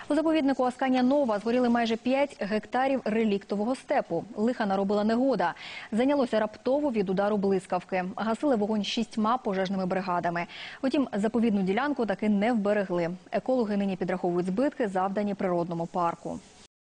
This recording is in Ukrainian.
У заповіднику Асканія-Нова згоріли майже 5 гектарів реліктового степу. Лиха наробила негода. Зайнялося раптово від удару блискавки. Гасили вогонь 6 пожежними бригадами. Утім, заповідну ділянку таки не вберегли. Екологи нині підраховують збитки, завдані природному парку.